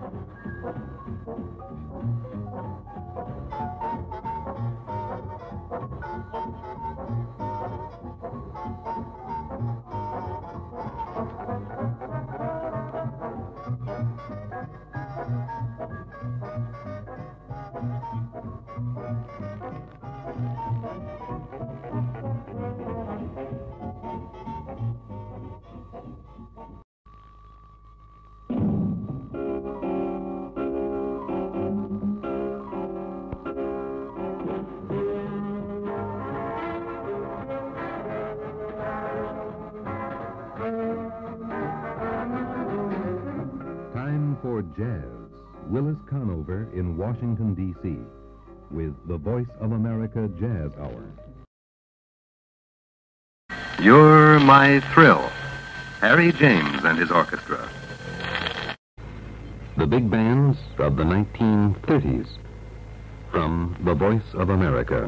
For Jazz, Willis Conover in Washington, D.C., with the Voice of America Jazz Hour. You're My Thrill, Harry James and his orchestra. The big bands of the 1930s, from the Voice of America.